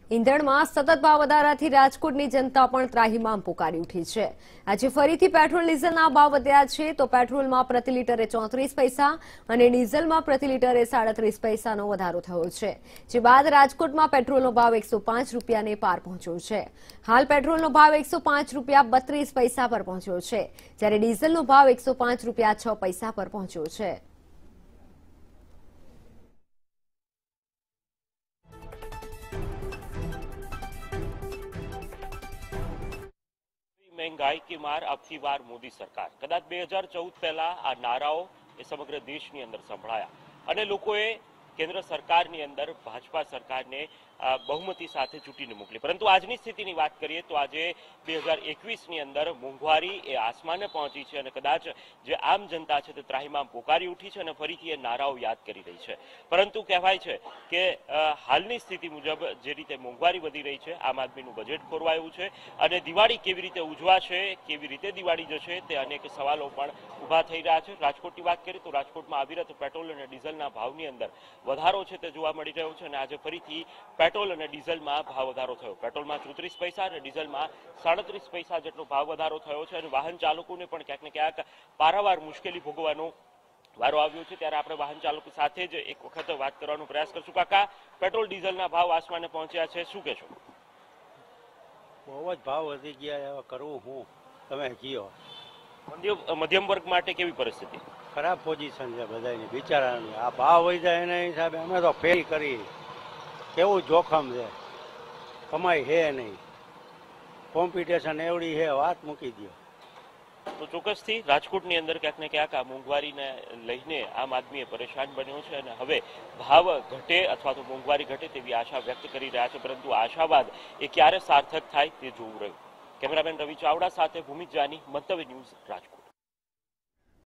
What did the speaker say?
ઈંધણમાં સતત ભાવ વધારાથી રાજકોટની જનતા પણ ત્રાહિમામ પોકારી ઉઠી છે। આજે ફરીથી પેટ્રોલ ડીઝલના ભાવ વધ્યા છે તો પેટ્રોલમાં પ્રતિ લિટરે 34 પૈસા અને ડીઝલમાં પ્રતિ લિટરે 37 પૈસાનો વધારો થયો છે, જે બાદ રાજકોટમાં પેટ્રોલનો ભાવ 105 રૂપિયાને પાર પહોંચ્યો છે। હાલ પેટ્રોલનો ભાવ 105 રૂપિયા 32 પૈસા પર પહોંચ્યો છે, જ્યારે ડીઝલનો ભાવ 105 રૂપિયા 6 પૈસા પર પહોંચ્યો છે। महंगाई की मार अब की बार मोदी सरकार कदाच 2014 पहला आ नाराओ ए समग्र देशनी अंदर संभळाया अने लोकोए केंद्र सरकारनी अंदर भाजपा सरकारने बहुमती साथे चूंटीने मोकली। परंतु आजनी स्थितिनी वात करीए तो आज 2021 ની અંદર મોંઘવારી એ આસમાને પહોંચી છે અને કદાચ જે આમ જનતા છે તે ત્રાહિમામ પોકારી ઉઠી છે અને ફરીથી એ નારાઓ યાદ કરી રહી છે। પરંતુ કહેવાય છે કે હાલની સ્થિતિ મુજબ જે રીતે મોંઘવારી વધી રહી છે, આમ આદમીનું બજેટ ખોરવાયું છે અને દિવાળી કેવી રીતે ઉજવાશે, કેવી રીતે દિવાળી જશે તે અનેક સવાલો પણ ઊભા થઈ રહ્યા છે। રાજકોટની વાત કરીએ તો રાજકોટમાં અવિરત પેટ્રોલ અને ડીઝલના ભાવની અંદર વધારો છે તે જોવા મળી રહ્યો છે અને આજે ફરીથી पेट्रोल और डीजल में भाव वधारो थयो। पेट्रोल में 34 पैसा और डीजल में 37 पैसा जेटलो भाव वधारो थयो छे अने वाहन चालकोने पण क्यांक ने क्यांक पारावार मुश्केली भोगवानो वारो आव्यो छे। त्यारे आपणे वाहन चालको साथे ज एक वखत वात करवानो प्रयास करशुं। काका, पेट्रोल डीजलना भाव आसमाने पहोंच्या छे, शुं कहेशो? बहु ज भाव वधी गया, हवे करवुं शुं? तमे कहो। मध्यम वर्ग माटे केवी परिस्थिति? खराब पोजीशन छे बधानी बिचारानी। आ भाव वध्या एना हिसाबे अमे तो फेल करी। केवुं जोखम है, कमाई है नहीं, कॉम्पिटिशन एवड़ी है, बात मूकी दो। तो ચોક્કસથી રાજકોટની અંદર ક્યાંક ને ક્યાંક આ મોંઘવારીને લઈને આમ આદમી પરેશાન બન્યો છે અને હવે ભાવ ઘટે અથવા તો મોંઘવારી ઘટે તેવી આશા વ્યક્ત કરી રહ્યા છે, પરંતુ આશાવાદ એ ક્યારે સાર્થક થાય તે જોવું રહ્યું। કેમેરામેન રવિ ચાવડા સાથે ભૂમિત જાની, મંતવ્ય ન્યૂઝ, રાજકોટ।